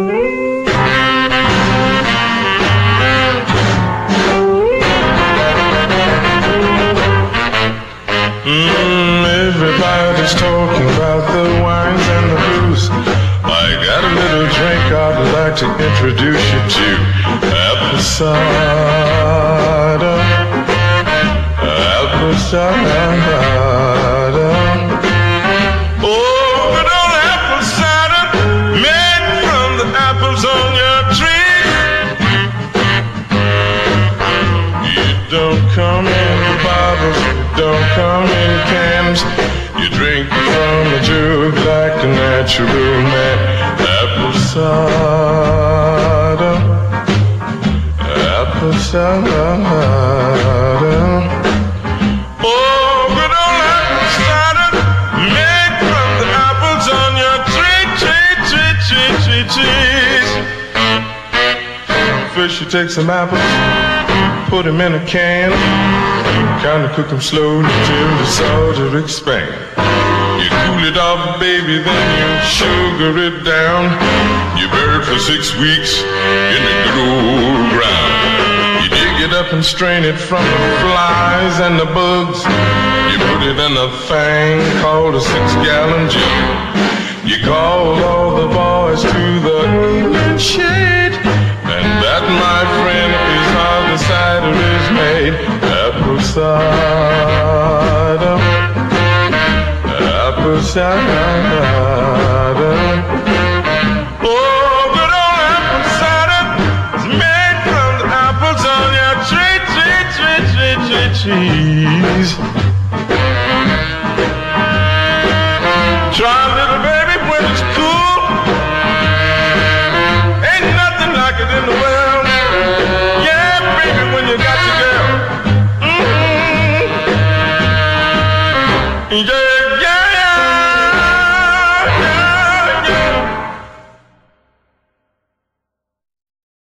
Everybody's talking about the wines and the booze. I got a little drink I'd like to introduce you to. Apple cider, apple cider. Oh, good old apple cider, made from the apples on your tree. It don't come in bottles, it don't come in cans. You drink from a jug like a natural man. Apple cider, apple cider. Oh, good old apple cider, made from the apples on your trees. First you take some apples, put them in a can, kind of cook them slowly till the cider expand. You cool it off, baby, then you sugar it down. You bury it for 6 weeks in the good old ground. You dig it up and strain it from the flies and the bugs. You put it in a thing called a 6-gallon jug. You call all the boys to the evening shade, and that, my friend, is how the cider is made. Apple cider, apple cider. Oh, good old apple cider is made from the apples on your trees. Try a little, baby, when it's cool. Ain't nothing like it in the world. Yeah, baby, when you got your girl. Yeah.